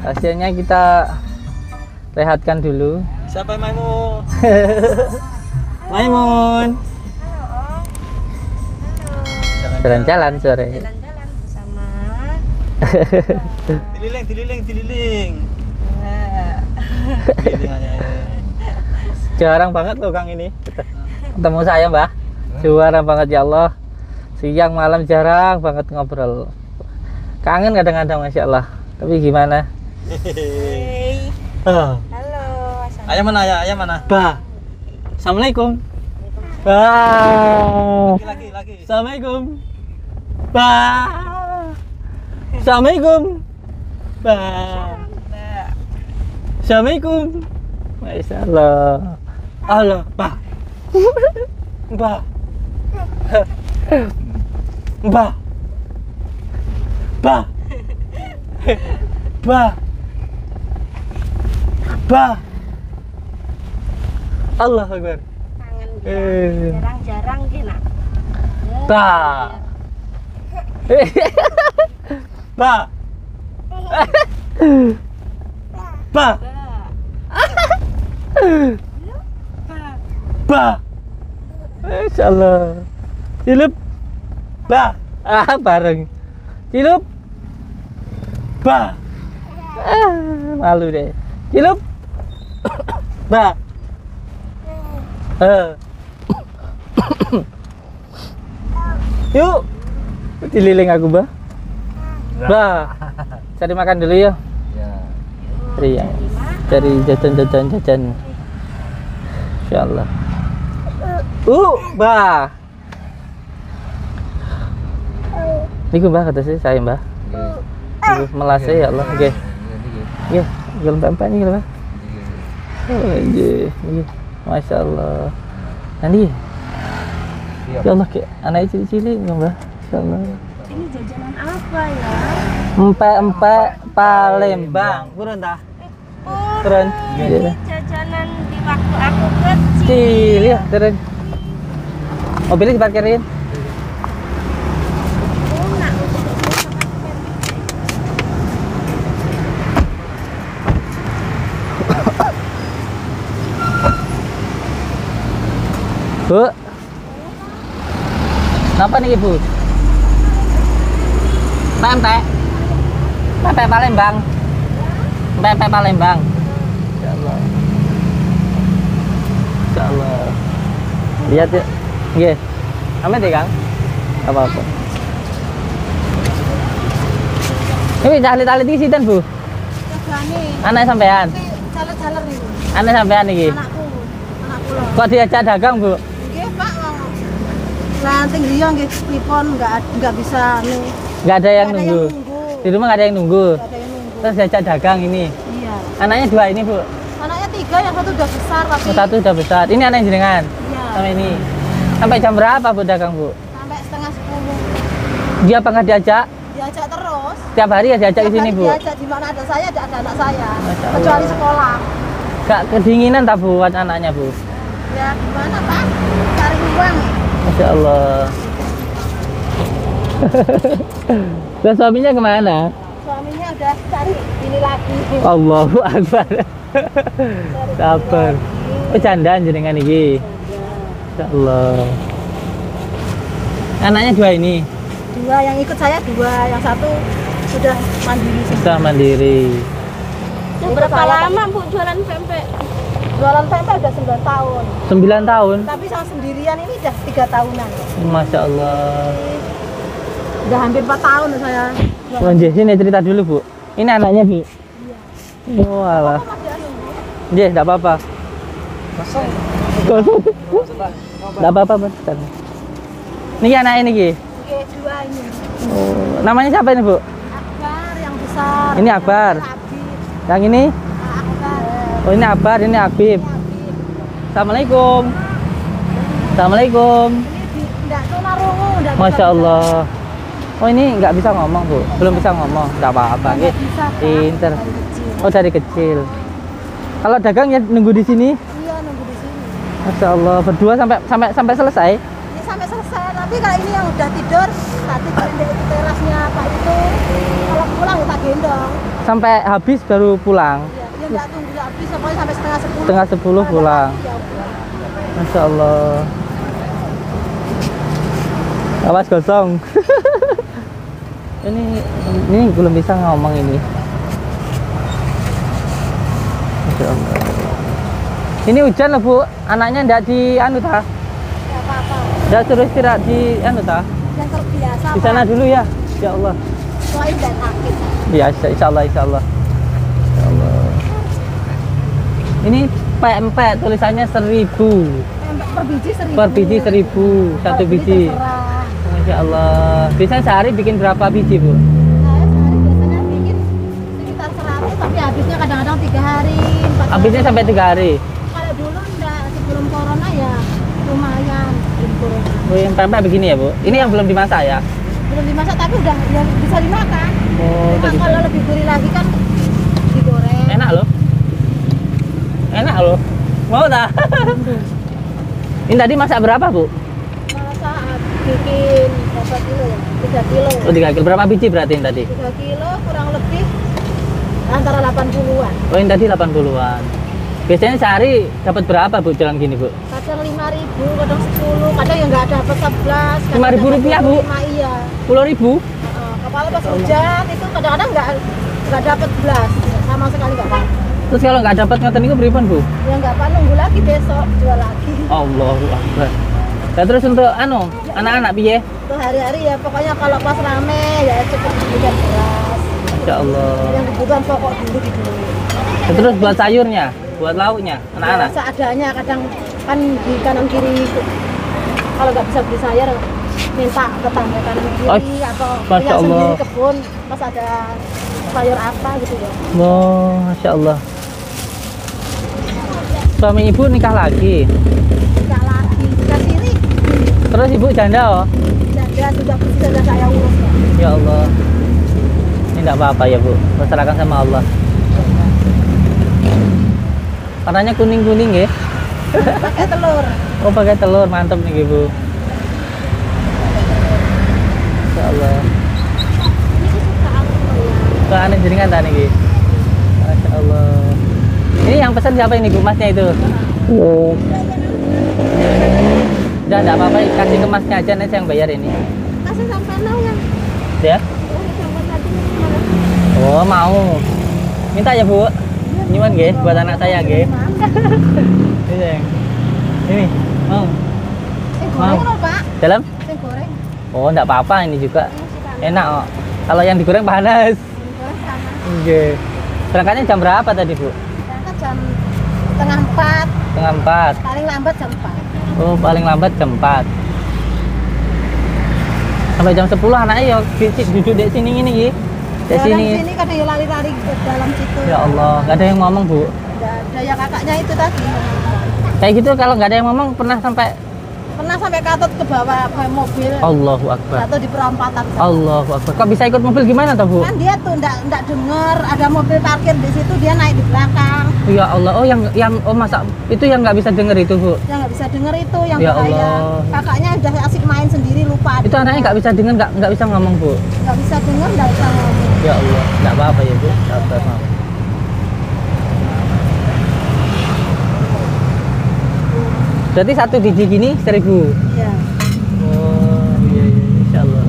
Hasilnya kita rehatkan dulu. Siapa Maimun? Maimun. Jalan-jalan sore. Jalan-jalan bersama. Dililing. Dililing aja. Jarang banget loh Kang ini ketemu saya Mbah. Jarang banget ya Allah. Siang malam jarang banget ngobrol. Kangen kadang-kadang Masya Allah. Tapi gimana? Hey. Ah. Halo. Ayah mana? Ayah mana? Bah. Assalamualaikum. Bah. Lagi. Assalamualaikum. Bah. Assalamualaikum. Bah. Assalamualaikum. Masya Allah. Allah, Bah. Bah. Bah. Bah. Bah. Bah. Allah Akbar. Kangen dia. Jarang-jarang kena. Bah. Bah. Bah. Bah. Masya Allah. Cilup. Bah. Bareng. Cilup. Bah. Malu deh. Cilup. Bah. Yuk. Dililing aku, Bah. Bah. Cari makan dulu ya. Iya. Cari jajan. Insyaallah. Bah. Niku Mbah kata saya Mbah. Melase ya Allah. Nggih. Nggih, gelem pempek niki Mbah. Oh nggih. Masya Allah. Nanti. Ya Allah kayak anak cilik-cilik Mbah. Insyaallah. Ini jajanan apa ya? Empek Palembang. Turun tah? Turun. Ini jajanan di waktu aku kecil. Kecil ya, turun. Mobilnya diparkirin. Bu, kenapa nih Ibu? Pempek Palembang. Pempek Palembang. Insyaallah. Insyaallah. Lihat ya. Nggih. Aman deh, Kang. Apa-apa. Ini tali-tali iki sinten, Bu? Anak sampean. Jalan-jalan itu. Anak sampean iki. Anakku loh. Kok diajak dagang, Bu? Nggih, Pak. Lah tinggi yo nggih pripun enggak bisa Nggak ada yang nunggu. Di rumah nggak ada yang nunggu. Nggak ada yang nunggu. Terus diajak dagang ini. Iya. Anaknya 2 ini, Bu. Anaknya 3, yang satu udah besar tapi. Satu udah besar. Ini anak jenengan. Iya. Sama ini. Sampai jam berapa Bu dagang, Bu? Sampai setengah 10. Dia apa nggak diajak? Diajak terus. Tiap hari ya diajak ke sini, Bu. Diajak di mana ada saya, ada anak saya. Masya Allah. Kecuali sekolah. Gak kedinginan tak buat anaknya, Bu? Ya gimana, Pak? Cari uang. Masya Allah. Dan suaminya kemana? Suaminya udah cari ini lagi. Allahu Akbar. Sabar. Oh candaan jenengan iki. Masya Allah. Anaknya 2 ini. 2 yang ikut saya 2, yang satu sudah mandiri. Sudah mandiri. Berapa lama Bu jualan pempek? Jualan pempek udah 9 tahun. 9 tahun. Tapi saya sendirian ini udah 3 tahunan. Masya Allah. Udah hampir 4 tahun saya. Oh, sini cerita dulu, Bu. Ini anaknya, Bu. Iya. Oh, alah. Nggih, enggak apa-apa. Kosong. Enggak apa-apa, Bu. Niki anak ini iki. Oke, 2 ini. Oh, namanya siapa ini, Bu? Akbar yang besar. Ini Akbar. Yang ini? Akbar. Oh, ini Akbar, ini Habib. Assalamualaikum. Assalamualaikum. Ini enggak tunarungu, enggak. Masya Allah. Oh, ini nggak bisa ngomong, Bu. Belum bisa ngomong. Enggak apa-apa, nggih. Pinter. Oh, dari kecil. Kalau dagang ya nunggu di sini? Iya, nunggu di sini. Masya Allah, berdua sampai selesai. Ini sampai selesai. Tapi kalau ini yang udah tidur, tak tidurin di terasnya Pak itu. Kalau pulang tak gendong. Sampai habis baru pulang. Iya, dia nggak tunggu habis, pokoknya sampai setengah 10. Setengah 10 pulang. Ya udah. Masya Allah. Awas gosong. ini belum bisa ngomong ini. Masya Allah. Ini hujan loh Bu, anaknya ndak di anu ta? Nggak apa-apa. Ndak suruh istirahat di anu ta? Yang terbiasa. Di sana dulu ya. Ya Allah. Selain dan sakit. Ya, insya Allah, insya Allah. Ya Allah. Ini PMP tulisannya 1000. Per biji 1000. Per biji 1000, satu biji. Terserah. Masya Allah. Biasanya sehari bikin berapa biji Bu? Saya sehari biasanya bikin sekitar 100, tapi habisnya kadang-kadang 3 hari, 4 hari. Habisnya sampai 3 hari. Kalau dulu enggak, sebelum corona ya lumayan sebelum corona. Oh, yang pempek begini ya Bu? Ini yang belum dimasak ya? Belum dimasak tapi udah ya bisa dimakan. Oh, Cuma bisa. kalau lebih gurih lagi kan digoreng. Enak loh. Enak loh. Mau tak? Ini tadi masak berapa Bu? Masak bikin berapa kilo ya? 3 kilo. Oh, 3 kilo. Berapa biji berarti ini tadi? 3 kilo kurang lebih antara 80-an. Oh, ini tadi 80-an. Biasanya sehari dapat berapa Bu jalan gini Bu? Kadang 5.000, kadang 10, kadang yang nggak dapat 11. 5.000 rupiah, Bu? 5, iya. 10.000? Kepala pas hujan itu kadang-kadang nggak dapat belas, sama sekali nggak dapat. Terus kalau nggak dapat ngoten niku pripun Bu? Ya nggak apa, nunggu lagi besok jual lagi. Allahu Akbar. Nah, terus untuk anak-anak piye? Untuk hari-hari ya pokoknya kalau pas rame ya cukup belikan beras. Masya Allah. Yang kebutuhan pokok dulu gitu. Nah, terus buat sayurnya, buat lauknya, anak-anak. Ya, seadanya kadang kan di kanan kiri kalau nggak bisa beli sayur minta tetangga kanan kiri Oh, atau Masya punya Allah. sendiri kebun pas ada sayur apa gitu ya. Oh, Masya Allah. Suami ibu nikah lagi. Nggak lagi ke sini Terus ibu janda oh? sudah saya urus ya. Ya Allah. Ini enggak apa-apa ya Bu. Berserahkan sama Allah. Warnanya kuning-kuning ya. Pakai telur. Oh, pakai telur. Mantap nih Bu. Ya Allah. Ini kesukaan saya. Kok aneh jaringan tadi niki. Masya Allah. Ini yang pesan siapa ini Bu? Masnya itu? Oh. Udah enggak apa-apa, kasih ke masnya aja nanti yang bayar ini. Kasih sampai now ya. Ya? Sampai tadi. Oh, mau. Minta ya Bu. Nyuwun nggih buat anak saya nggih. Ini sayang. Ini mau. Sing goreng loh Pak. Dalam? Sing goreng. Oh, enggak apa-apa ini juga. Ini Enak kok. Kalau yang digoreng panas. goreng sama. Nggih. Berangkatnya jam berapa tadi, Bu? Berangkat jam setengah 4. Setengah 4. Paling lambat jam 4. Oh, paling lambat jam 4. Sampai jam 10 anaknya ya duduk di sini ini Ki. Di sini. Sini kadang ya lari-lari ke dalam situ. Ya Allah, nggak ada yang ngomong, Bu. Nggak ada ya kakaknya itu tadi. Kayak gitu kalau nggak ada yang ngomong pernah sampai Pernah sampai katut ke bawah ke mobil. Allahu Akbar. Jatuh di perempatan. Allahu Akbar. Kok bisa ikut mobil gimana toh, Bu? Kan dia tuh enggak denger ada mobil parkir di situ, dia naik di belakang. Ya Allah. Oh, yang masa itu yang nggak bisa denger itu, Bu. Yang nggak bisa denger itu yang Ya bahaya. Allah. Kakaknya udah asik main sendiri lupa. Itu anaknya nggak bisa denger, nggak bisa ngomong, Bu. Nggak bisa denger, nggak bisa ngomong. Ya Allah. Nggak apa-apa ya, Bu. Sabar, maaf. Berarti satu biji gini 1.000. Iya. Oh, iya, insya Allah.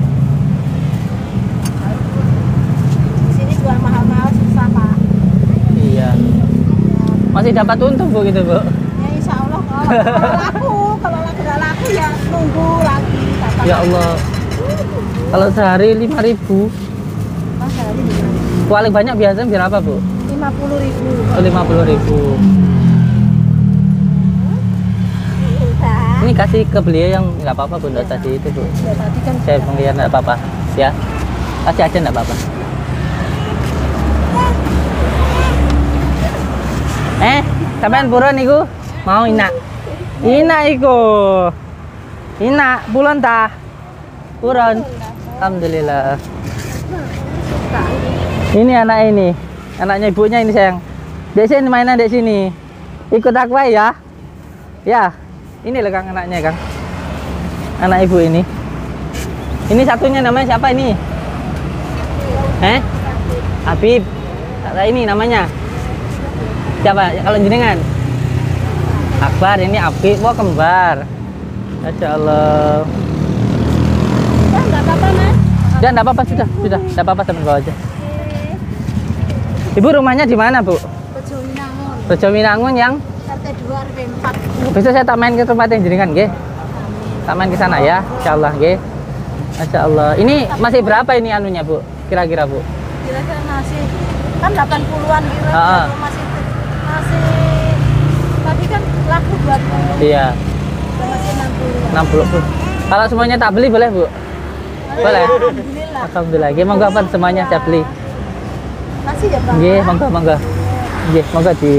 Di sini jual mahal-mahal susah Pak. Iya. Masih dapat untung, Bu, gitu, Bu. Ya insya Allah kalau laku nggak laku ya nunggu lagi. Dapat. Ya Allah. Kalau sehari 5.000. Pas hari Paling banyak biasanya berapa, Bu? 50.000. Oh, 50.000. Ini kasih ke beliau yang nggak apa-apa, Bu. Nggak tadi itu, Bu. Ya tadi kan Saya penglihat nggak apa-apa. Ya. Kasih aja nggak apa-apa. Sampean purun niku mau inak. Inak iku. Inak bulan ta? Purun. Alhamdulillah. Ini anak ini. Anaknya ibunya ini sayang. Dek sini mainan dek sini. Ikut aku ya. Ya. Ini loh Kang anaknya, Kang. Anak ibu ini. Ini satunya namanya siapa ini? Habib. Kata ini namanya. Siapa? Kalau jenengan? Akbar, ini Habib. Wah, kembar. Masya Allah. Ya, nggak apa-apa, Mas. Ya, enggak apa-apa, sudah. Enggak apa-apa, sampai bawah aja. Ibu rumahnya di mana, Bu? Rejo Winangun. Rejo Winangun yang RT 2 RW 4. bisa saya tak main ke tempat yang jenengan, nggih? Tak main ke sana ya, insyaallah, nggih. Masya Allah. Ini masih berapa ini anunya, Bu? Kira-kira, Bu? Kira-kira masih kan 80-an gitu. Ah. Masih tadi kan laku 20. Iya, Masih 60-an. 60, Bu. Kalau semuanya tak beli boleh, Bu? Boleh. Alhamdulillah. Alhamdulillah. Nggih, monggo apa semuanya saya beli. Masih ya, Bang? Nggih, monggo. Nggih, monggo di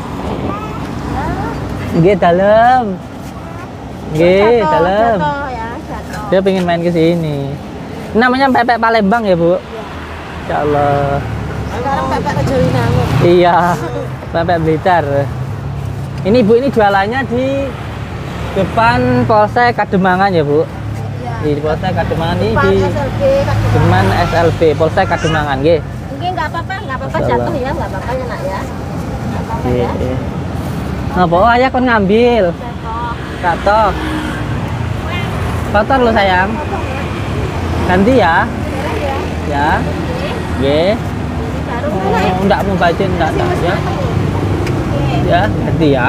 nggih dalam. Nggih, dalam. Jatuh ya, jatuh. Dia pengen main ke sini. Namanya Pepek Palembang ya, Bu? Insya Allah. Sekarang Pepek Rejo Winangun. Iya, Pepek Blitar. Ini Bu, ini jualannya di depan Polsek Kademangan ya, Bu? Iya. Di Polsek Kademangan ini Depan di SLB kan. depan SLB Polsek Kademangan, nggih. Mungkin nggak apa-apa Masya Allah. jatuh ya, nggak apa-apa ya, Nak ya. Nggak apa-apa ya. Nggih. Ngapa? Oh, ayah kon ngambil. Jatuh. Katok. Kotor lo sayang. Ganti ya. Beres ya. Ya. Oke. Nggih. Ini baru Oh, mulai. enggak mau baca enggak ya. Oke. Ya, ganti ya.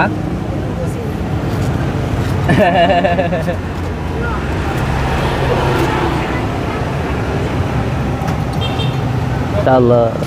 Insyaallah.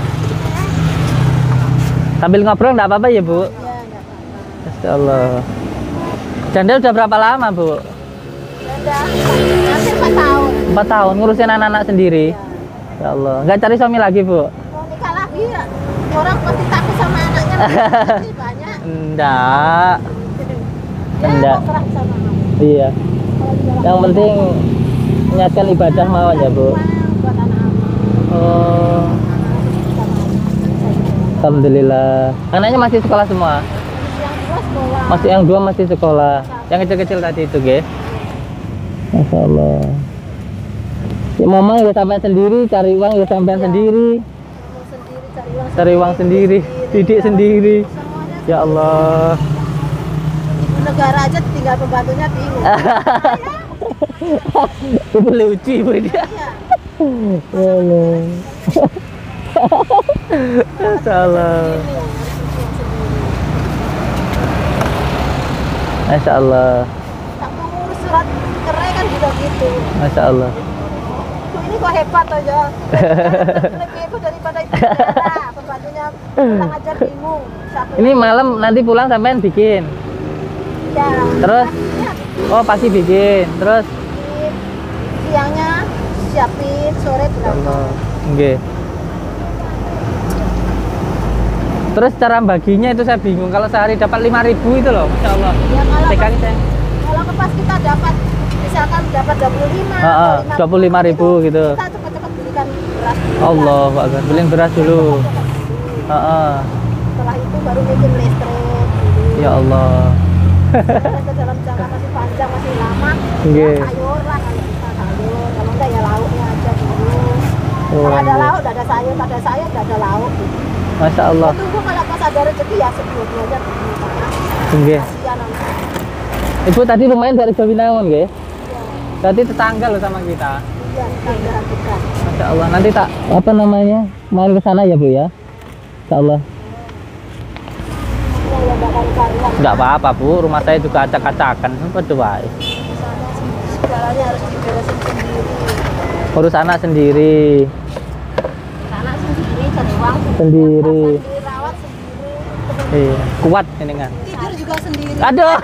Sambil ngobrol enggak apa-apa ya, Bu? Ya, nggak apa-apa. Insyaallah. Janda udah berapa lama, Bu? Udah hampir 4 tahun. 4 tahun ngurusin anak-anak sendiri. Ya Allah. Enggak cari suami lagi, Bu? Mau nikah lagi ya. Orang pasti takut sama anaknya. Pasti banyak. Enggak. Ya, Enggak. mau kerah sama kamu. Iya. Kalau di dalam Yang penting niatkan ibadah mawon ya, Bu. buat anak-anak. Oh. Alhamdulillah. Anaknya masih sekolah semua? Yang dua sekolah. Masih yang dua masih sekolah. Yang kecil-kecil tadi itu, Ge. Masya Allah. Ya, mama udah sampai sendiri, cari uang udah sampai sendiri, Mau sendiri cari uang sendiri, didik sendiri. Semuanya Ya Allah. ibu negara aja tinggal pembantunya bingung. Ibu lucu ibu dia. Iya. Ya Allah. Masya Allah. Masya Allah. Tak mau ngurus surat cerai kan juga gitu. Masya Allah. Ibu ini kok hebat aja. Lebih hebat daripada ibu negara. Pembantunya pulang aja bingung. Ini malam nanti pulang sampean bikin. Ya. Terus? pastinya Oh pasti bikin. Terus? bikin. Siangnya siapin, sore pulang. Allah. Nggih. Terus cara baginya itu saya bingung. Kalau sehari dapat 5.000 itu loh, Masya Allah. Ya kalau Pegangi saya. kalau pas kita dapat misalkan dapat 25 Heeh, atau 25.000 gitu. Kita cepat-cepat belikan beras. Allah Akbar. Beliin beras dulu. Heeh. Setelah itu baru bikin listrik dulu. Ya Allah. Kita dalam jangka masih panjang, masih lama. Nggih. Ya, sayur lah kalau bisa sayur. Kalau enggak ya lauknya aja dulu. Oh, Kalau ada nggih. lauk, udah ada sayur. Kalau ada sayur, udah ada lauk. Gitu. Masya Allah. Tunggu kalau pas ada rezeki ya sebelumnya aja. Nggih. Kasihan orang. Ibu tadi lumayan dari Jawinangun, nggih. Ya, Berarti tetangga loh sama kita. iya, kita dekat. Masya Allah. Nanti tak apa namanya main ke sana ya Bu ya. Insya Allah. Ya, bakal karuan. Enggak apa-apa Bu. Rumah saya juga acak-acakan. Berdoa. Segalanya harus diberesin sendiri. Urus anak sendiri. Anak sendiri, cari uang Sendiri. dirawat sendiri. Iya. Kuat ini kan. Tidur juga sendiri. Aduh.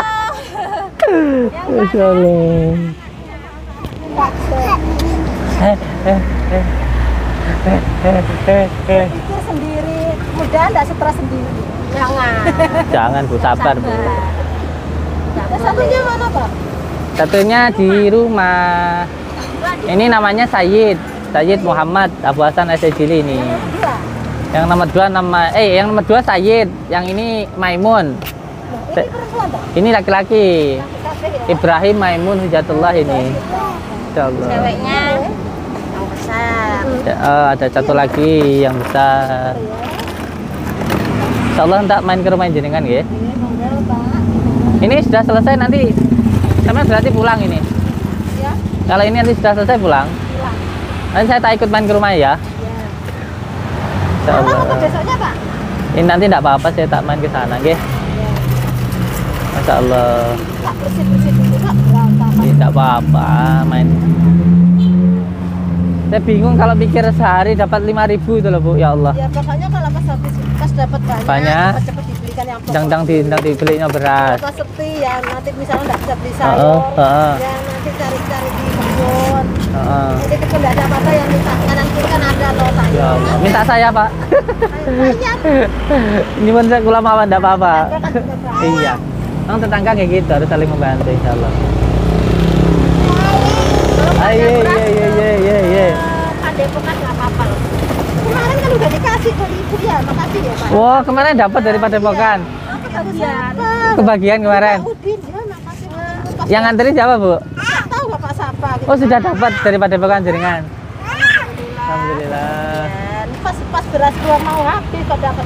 Masya Allah. Pikir sendiri, mudah enggak stres sendiri. Jangan. Jangan Bu, sabar Bu. Terus satunya mana, Pak? Satunya di rumah. Ini namanya Sayyid Muhammad Abu Hasan Asy-Syadzili ini. Dua. Yang nomor dua Sayyid, yang ini Maimun. Loh, ini perempuan, Pak? Ini laki-laki. Laki-laki ya? Ibrahim Maimun Hujatullah ini. Insyaallah. Ceweknya yang besar. Ada satu lagi yang besar. Insya Allah hendak main ke rumah jenengan ya. Ini sudah selesai nanti sama berarti pulang ini. Ya. Kalau ini nanti sudah selesai pulang. Pulang. Nanti saya tak ikut main ke rumah ya. Ya. Insya Allah. Apa besoknya, Pak? Ini nanti tidak apa-apa saya tak main ke sana, nggih. Ya. Masya Allah. Pak bersih-bersih dulu, Pak. Berantakan. Tidak apa-apa main. Saya bingung kalau pikir sehari dapat 5.000 itu loh Bu, ya Allah. Ya pokoknya kalau pas dapat banyak, Banyak. cepet dibelikan yang pokok. Jangan dibelinya beras. Kalau sepi ya nanti misalnya nggak bisa beli sayur, ya nanti cari-cari di kebun. Jadi kebun nggak ada apa-apa yang minta kanan kiri kan ada loh sayur. Ya Allah. Minta saya Pak. Banyak. Ini pun saya kula mawon tidak apa-apa. Ada kan juga banyak. Iya. Memang tetangga kayak gitu harus saling membantu insya Allah. Kalau Ayo, ada beras, ye. Padepokan nggak apa-apa loh. Kemarin kan udah dikasih ke ibu ya, makasih ya Pak. Wah, kemarin dapat dari Padepokan. Aku baru dapat. Kebagian kemarin. Pak Udin ya, makasih Pak. Yang nganterin siapa Bu? Nggak tahu Bapak siapa. Gitu. Oh sudah dapat dari Padepokan jenengan. Alhamdulillah. Alhamdulillah. Dan pas beras keluar mau habis kok dapat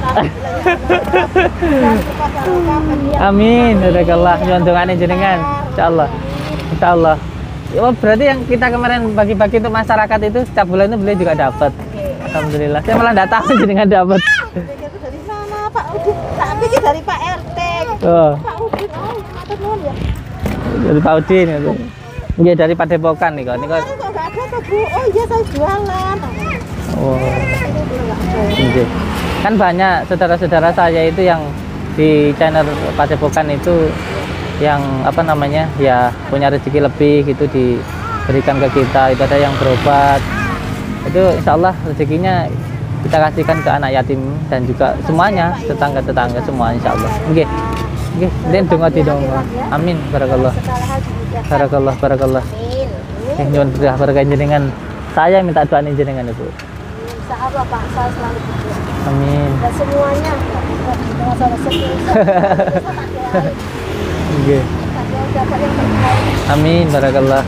alhamdulillah. Amin. Barakallah. Nyuwun dongane jenengan. Insyaallah. Insyaallah. Ya, berarti yang kita kemarin bagi-bagi untuk masyarakat itu setiap bulan itu beliau juga dapat. Alhamdulillah. Saya malah enggak tahu jenengan dapat. Itu dari mana Pak Udin? Tak pikir dari Pak RT. Oh, Pak Udin, oh matur nuwun ya. dari Pak Udin itu. Iya dari Padepokan nih kok. Ini kok. Kemarin kok nggak ada tuh Bu. Oh iya saya jualan. Oh. Ini dulu nggak ada. Iya. Kan banyak saudara-saudara saya itu yang di channel Padepokan itu yang apa namanya ya punya rezeki lebih gitu diberikan ke kita, itu ada yang berobat itu insya Allah rezekinya kita kasihkan ke anak yatim dan juga semuanya tetangga-tetangga semua insya Allah. Oke dan donga amin barakallah Segala hal dimudahkan. barakallah barakallah. Amin. Nyuwun berkah jenengan, saya minta doain jenengan Ibu. Insya Allah Pak, saya selalu berdoa. Amin. Dan semuanya masalah rezeki. Oke. Dapat yang terbaik. Amin barakallah.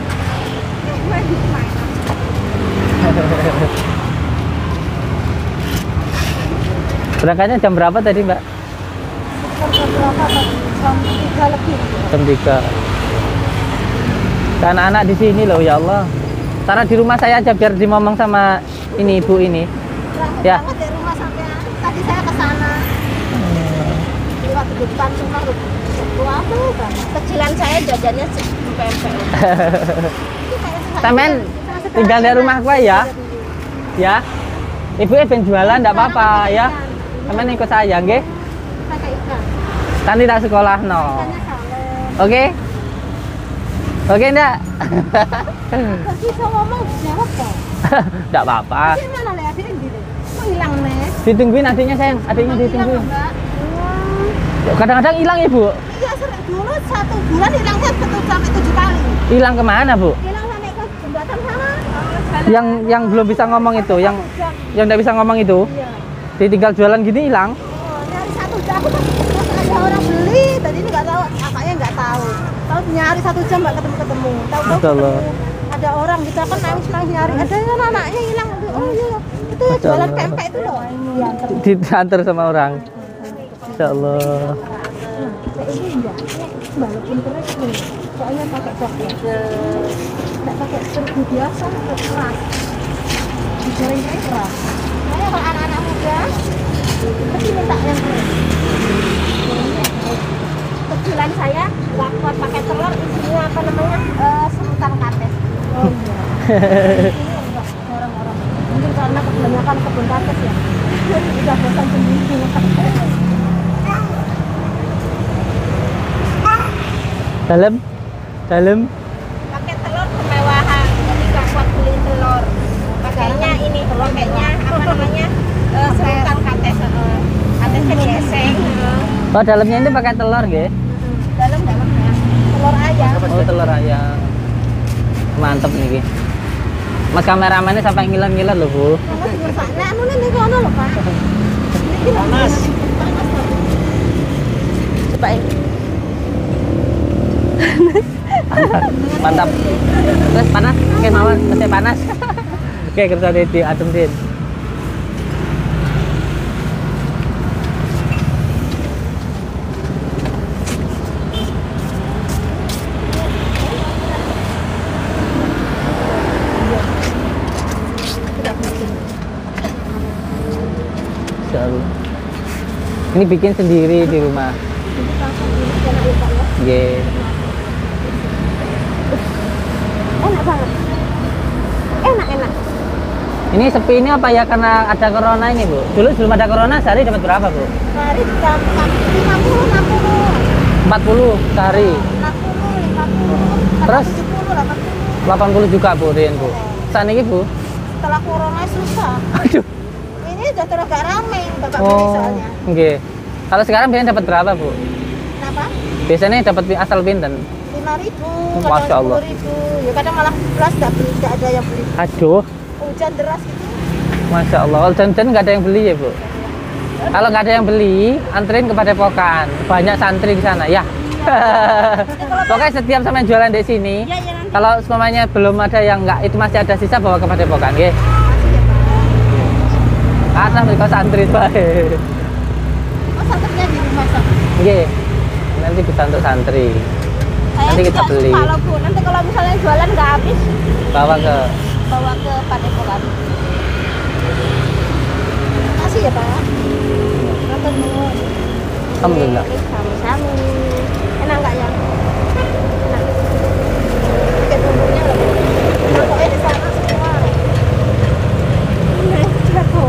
Berangkatnya jam berapa tadi Mbak? Sekitar jam berapa Pak? Jam 3 lebih. Jam 3. Anak-anak di sini loh ya Allah. Taruh di rumah saya aja biar dimomong sama ini ibu ini. Ya. Banget dari rumah sampai tadi saya ke sana. Lewat di depan rumah loh. Apa kan? Kecilan saya jajannya pempek. Sampean tinggal di rumah gua ya. Ya. Ibu pengen jualan enggak apa-apa ya. Sampean ikut saya nggih. Pakai ikan. Kan tidak sekolah no. Ikannya saleh. Oke. Oke enggak? Gak bisa ngomong jawab kok. Enggak apa-apa. Ini mana lihat adiknya gitu. Kok hilang nih? Ditungguin adiknya sayang, adiknya ditungguin. Kadang-kadang hilang Ibu. Iya sering dulu 1 bulan hilangnya sampai 7 kali. Hilang kemana Bu? Hilang sampai ke jembatan sana. Yang belum bisa ngomong itu, yang enggak bisa ngomong itu. Iya. Ditinggal jualan gini hilang. Oh, nyari 1 jam aku pas ada orang beli. Tadi ini nggak tahu, kakaknya nggak tahu. Tahu nyari 1 jam nggak ketemu. Tahu-tahu Masya Allah. ketemu. Ada orang kita kan nangis nyari. Ada yang anaknya hilang. Oh iya, itu Masya jualan Allah. pempek itu loh. Iya. Diantar sama orang. Insya Allah. Ini enggak. Walaupun keras nih. Soalnya pakai coklat. Nggak pakai terigu biasa, keras. Digoreng keras. Saya kalau anak-anak muda pasti minta yang keras. Kecilan saya nggak kuat pakai telur, isinya apa namanya semutan kates. Oh iya. Ini enggak orang-orang. Mungkin karena kebanyakan kebun kates ya. Udah bosan sendiri. Dalam. Pakai telur kemewahan, jadi nggak kuat beli telur. Pakainya ini, pakainya apa namanya serutan kates. Katesnya dieseng. Oh dalamnya ini pakai telur nggih? Dalamnya telur ayam. Oh telur ayam. Mantep nih. Mas kameramennya sampai ngiler-ngiler loh Bu. Nah, anu nih kono lho Pak. Panas. Coba ini. Mantap. Terus panas? Oke mawon, masih panas. Oke, kerja di adem din. Ini bikin sendiri di rumah. Yeah. Enak banget. Enak. Ini sepi ini apa ya karena ada corona ini, Bu? Dulu sebelum ada corona sehari dapat berapa, Bu? Sehari dapat 50, 40 sehari. 60, 50, Terus? 70, 80. 80 juga, Bu, Rin, Bu. Saat ini, Bu? Setelah corona susah. Aduh. Ini udah terus gak rame bapak beli Oh, soalnya. oke. Kalau sekarang biasanya dapat berapa, Bu? Kenapa? Biasanya dapat asal pinten? 5.000, kadang Masya Allah. 10.000. Ya kadang malah belas gak ada yang beli. Aduh, Hujan deras gitu. Masya Allah. Kalau jajan nggak ada yang beli ya, Bu? Kalau nggak ada yang beli, anterin ke Padepokan. Banyak santri di sana, ya. Pokoknya setiap sama yang jualan di sini, Iya, nanti. kalau semuanya belum ada yang nggak, itu masih ada sisa, bawa ke Padepokan, ya. Atas mereka santri, Pak. Oh, santrinya di rumah sak. Oke, nanti bisa untuk santri. Saya Nanti kita juga beli. suka loh, Bu. Nanti kalau misalnya jualan nggak habis, Bawa ke bawa ke Padepokan. Makasih ya, Pak. Matur nuwun. Alhamdulillah. Sama-sama. Enak nggak ya? Enak. Pakai bumbunya loh. Pokoknya di sana semua. Ini jatuh.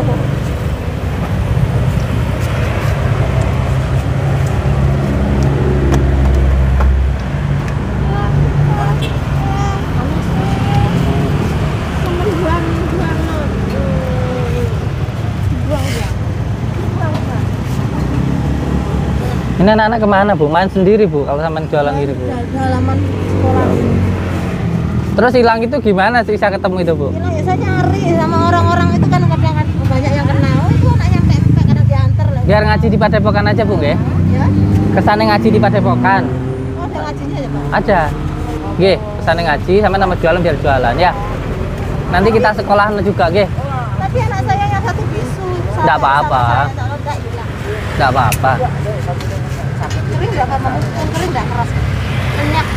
Ini anak-anak kemana, Bu? Main sendiri, Bu, kalau sama jualan gini, Bu? Halaman sekolah. Terus hilang itu gimana sih bisa ketemu itu, Bu? Hilang ya saya nyari sama orang-orang itu kan kadang kan banyak yang kenal. Oh itu anak nyampe kadang diantar lah. Biar ngaji di Padepokan aja, Bu, nggih? Ya. Kesana ngaji di Padepokan. Oh ada ngajinya ya Pak. Aja. Nggih, kesana ngaji sama nama jualan biar jualan ya. Nanti kita sekolahan juga, nggih. Tapi anak saya yang satu bisu. Nggak apa-apa. Enggak apa-apa. Kering nggak Pak? Yang kering nggak keras. Banyak.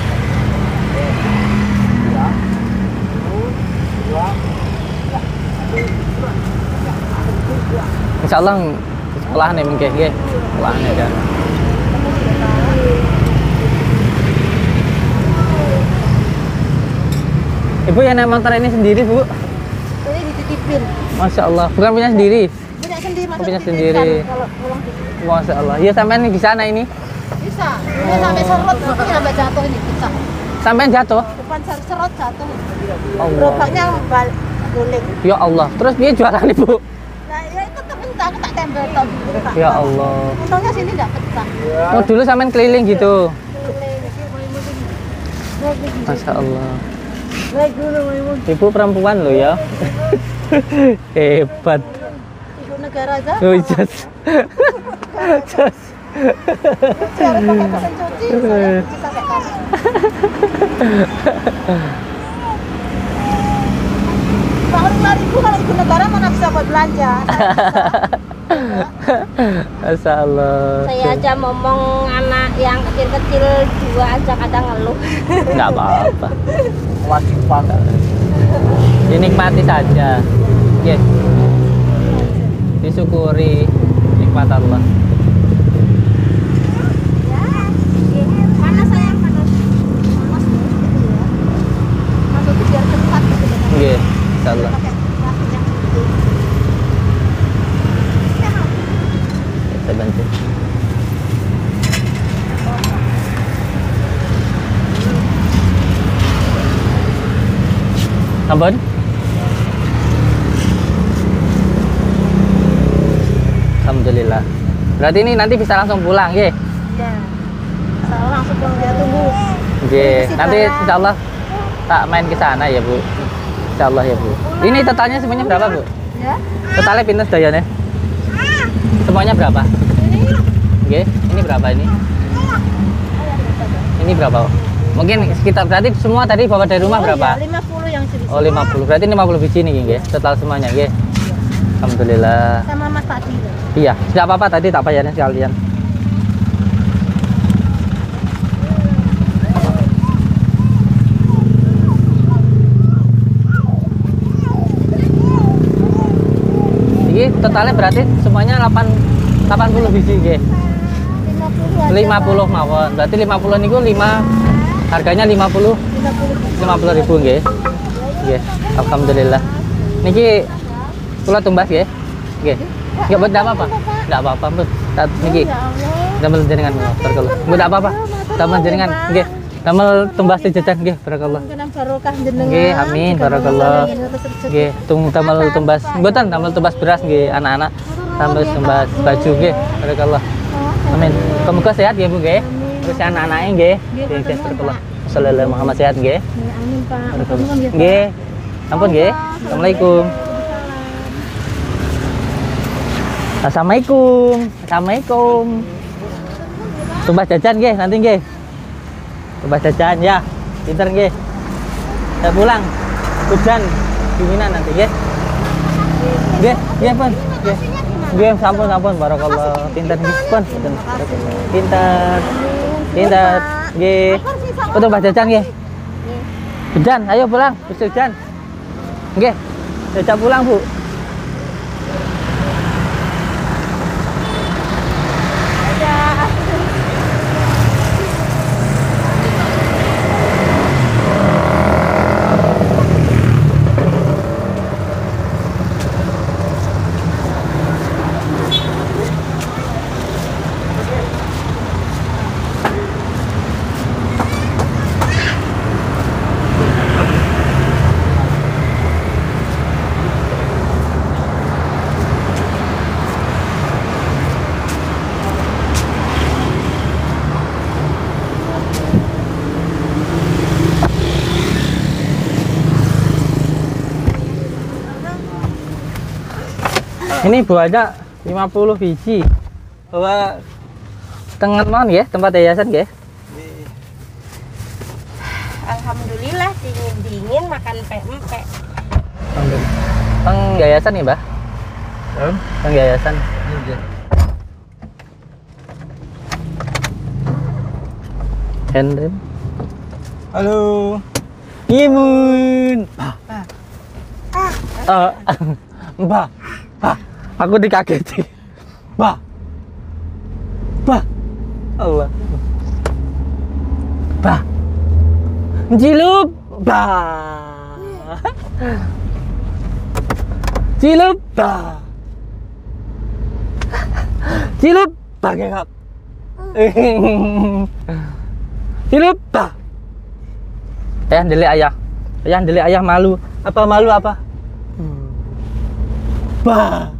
Insya Allah sekolahan nih mungkin, nggih. Sekolahan aja. Ibu yang naik motor ini sendiri, Bu? Ini dititipin. Masya Allah. Bukan punya sendiri? Punya sendiri masuk Punya titipkan sendiri. kalau pulang gitu. Masya Allah. Ya sampean di sana ini. Bisa. Ini sampai serot, tapi sampai jatuh ini bisa. Sampean jatuh? Depan serot jatuh. Allah. Gerobaknya balik guling. Ya Allah. Terus dia jualan, Ibu? Nah ya itu terpecah, aku tak tempel tau dulu Pak. Ya Allah. Untungnya sini nggak pecah. Oh, dulu sampean keliling gitu. Guling. Masya Allah. Naik dulu Maimun. Ibu perempuan loh ya. Hebat. Ibu negara aja. Oh, jas. Jas. Harus pakai mesin cuci, saya cuci pakai tangan. Bangun 5.000 kalau ibu negara mana bisa buat belanja. Masya Allah. Saya aja ngomong anak yang kecil-kecil dua aja kadang ngeluh. Nggak apa-apa. Wajib dinikmati saja. Yes. Disyukuri nikmat Allah. Panas sayang, panas. Panas gitu ya. Maksudnya biar cepat gitu. Iya, insya Allah. Pakai plastik yang gede. Saya bantu. Ampun. Alhamdulillah. Berarti ini nanti bisa langsung pulang, ya? Iya. Saya langsung pulang dia tunggu. Oke, nanti insya Allah tak main ke sana ya, Bu. Insya Allah ya, Bu. Ini totalnya semuanya berapa, Bu? Ya. Totalnya pinter dayanya? Semuanya berapa? Ini Oke, ini berapa ini? Ini berapa? Mungkin sekitar berarti semua tadi bawa dari rumah berapa? Ya, 50 yang cerita. Oh 50. Berarti 50 biji nih nggih, total semuanya nggih. Alhamdulillah. Sama Mas Tadi. Iya, tidak apa-apa tadi tak bayarin sekalian. Ini totalnya berarti semuanya 80 biji nggih. 50 mawon. Berarti 50 niku 5 harganya 50 ribu nggih. Nggih. Alhamdulillah. Niki kula tumbas nggih. Nggih. Enggak buat apa-apa. Enggak apa-apa, Mbak. Niki. Damel jenengan barakallah. Enggak apa-apa. Damel jenengan nggih. Damel tumbas jajan nggih barakallah. Barokah jenengan. Nggih, amin barakallah. Nggih, damel tumbas. Mboten damel tumbas beras nggih anak-anak. Damel tumbas baju nggih barakallah. Amin. Semoga sehat ya Bu nggih. Terus anak-anaknya nggih. Nggih barakallah. Sallallahu Muhammad sehat nggih. Amin Pak. Nggih. Ampun nggih. Assalamualaikum. Assalamualaikum. Assalamualaikum. Tumbas jajan nggih nanti nggih. Tumbas jajan ya. Pinter nggih. Saya pulang. Hujan dinginan nanti nggih. Nggih, nggih pun. Nggih. Nggih, sampun barakallah. Pinter nggih pun. Pinter. Pinter. Nggih. Tumbas jajan nggih. Hujan, ayo pulang. Wis hujan. Nggih. Jajak pulang, Bu. Ini buahnya 50 biji. Bawa tengah mon ya, tempat yayasan ya. Alhamdulillah dingin-dingin makan pempek. Alhamdulillah. Teng yayasan nih, Mbah. Teng yayasan. Henry. Halo. Imun. Mbah. Aku dikageti. Bah. Allah. Bah. Cilup. Bah. Cilup. Bah. Cilup. Pakai kap. Cilup. Bah. Ayah delik ayah. Ayah delik ayah malu. Apa malu apa? Bah.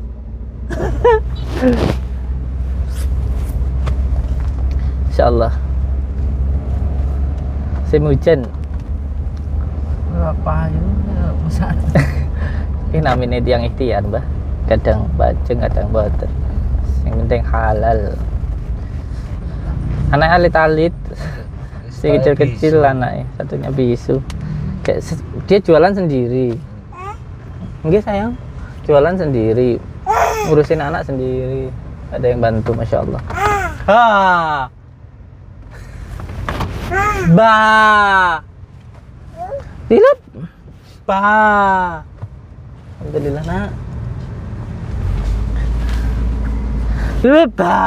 Insyaallah. Semujan. Berapa ya? Pesan. Ini namanya tiang ikhtiar, Mbah. Kadang bajeng, kadang boten. Yang penting halal. Anak alit-alit. Si kecil-kecil anaknya, satunya bisu. Kayak dia jualan sendiri. Enggak sayang, jualan sendiri, ngurusin anak sendiri, ada yang bantu, masya Allah. Ba, tilup, ba, alhamdulillah nak, tilup, ba,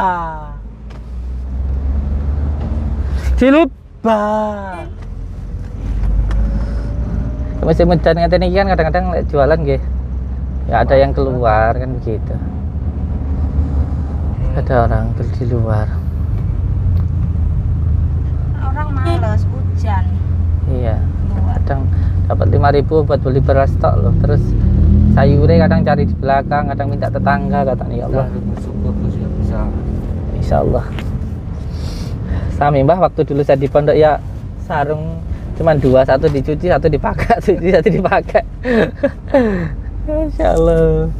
tilup, ba. Masih mencari ngatain ini kan kadang-kadang jualan gitu. Ya ada yang keluar kan begitu. Ada orang di luar. Orang malas hujan. Iya. Kadang dapat 5.000 buat beli beras tok loh. Terus sayurnya kadang cari di belakang, kadang minta tetangga, katanya ya Allah. Bisa. Insyaallah. Sami Mbah waktu dulu saya di pondok ya sarung cuman 2, satu dicuci, satu dipakai, satu dipakai. Insyaallah.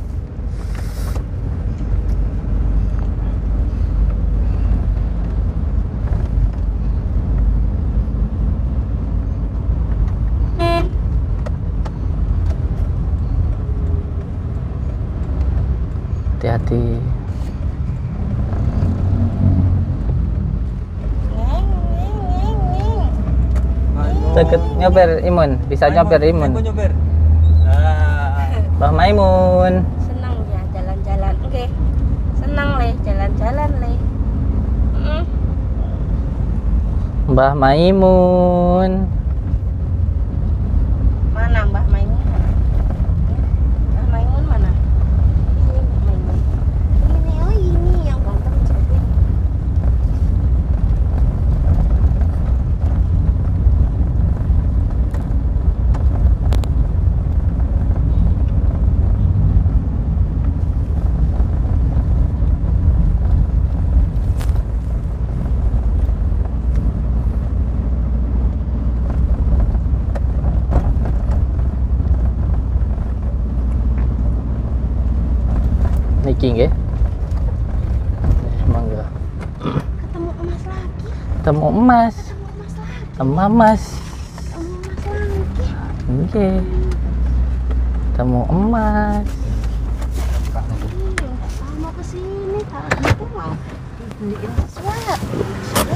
Seket nyoper Imun, bisa nyoper Imun. Aku nyoper. Ah. Mbah Maimun. Senang ya jalan-jalan. Oke. Senang le jalan-jalan le. Mbah Maimun. Mana Mbah Maimun? Mbah Maimun mana? Ini Mbah Maimun. Ini oh ini yang ganteng cantik. Niki nggih. Mangga. Ketemu emas lagi. Temu emas. Ketemu emas lagi. Temu emas. Ketemu emas lagi. Nggih. Temu emas. Iya, mau ke sini tadi tuh mau dibeliin sesuatu.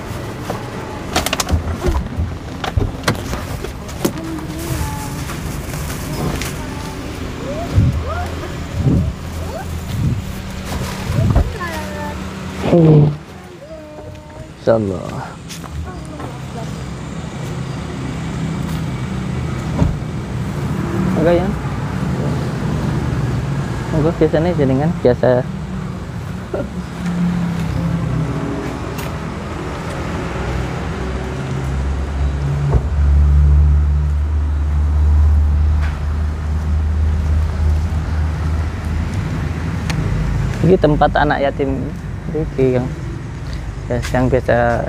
Insyaallah. Enggak ya? Enggak biasanya jaringan biasa. Ini tempat anak yatim ini yang biasa.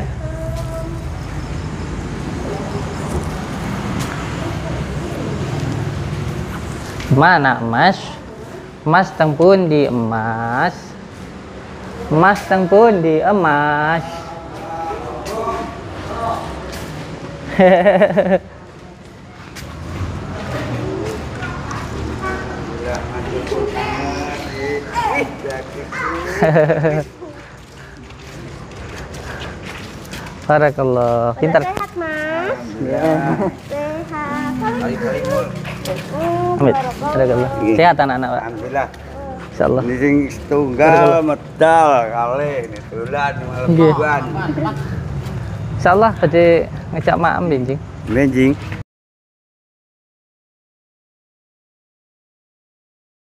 Mana emas? Emas teng pundi emas? Emas teng pundi emas? Barakallah, pintar. Sehat mas. Ya. Sehat. Amit. Barakallah. Sehat anak-anak, Pak. Alhamdulillah. Insyaallah. Ini sing setunggal medal kalih ini dolan malam Nggih. mingguan. Insyaallah badhe ngejak maem benjing. Benjing.